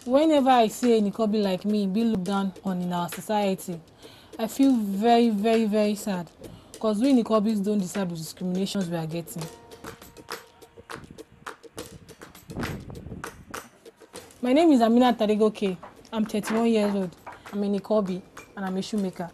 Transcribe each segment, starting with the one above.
Whenever I see a Nikobi like me be looked down on in our society, I feel very, very, very sad because we Nikobis don't deserve the discriminations we are getting. My name is Amina Tadegoke. I'm 31 years old. I'm a Nikobi and I'm a shoemaker.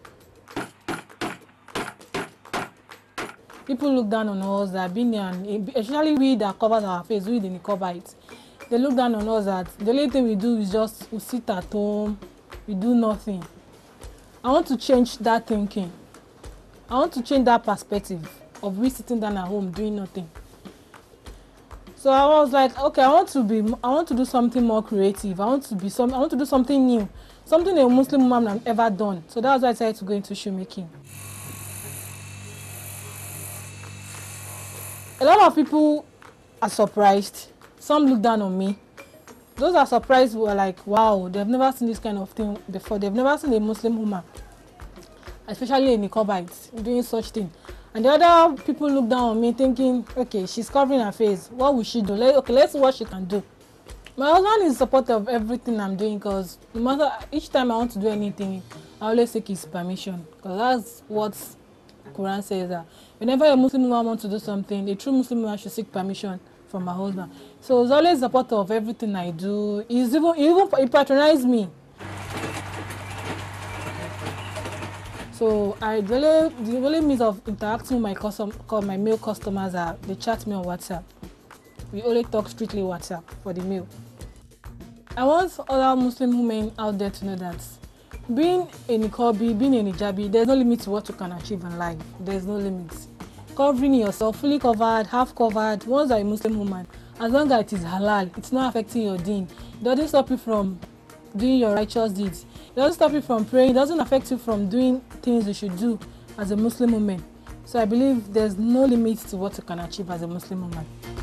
People look down on us that being especially we that covers our face, we the Nikobites. They look down on us that the only thing we do is just we sit at home, we do nothing. I want to change that thinking. I want to change that perspective of we sitting down at home doing nothing. So I was like, okay, I want to do something more creative. I want to do something new, something a Muslim woman have ever done. So that's why I decided to go into shoemaking. A lot of people are surprised. Some look down on me. Those are surprised were like, wow, they've never seen this kind of thing before. They've never seen a Muslim woman, especially a Nicobites, doing such thing. And the other people look down on me thinking, okay, she's covering her face. What will she do? Let's see what she can do. My husband is supportive of everything I'm doing because no matter each time I want to do anything, I always seek his permission because that's what Quran says that whenever a Muslim woman wants to do something, a true Muslim woman should seek permission from my husband. So he's always supportive of everything I do. He patronized me. So the only means of interacting with my male customers are they chat me on WhatsApp. We only talk strictly WhatsApp for the mail. I want other Muslim women out there to know that being a Nikobi, being a Nijabi, there's no limit to what you can achieve in life. There's no limit. Covering yourself, fully covered, half covered, once you're a Muslim woman, as long as it is halal, it's not affecting your deen. It doesn't stop you from doing your righteous deeds. It doesn't stop you from praying. It doesn't affect you from doing things you should do as a Muslim woman. So I believe there's no limit to what you can achieve as a Muslim woman.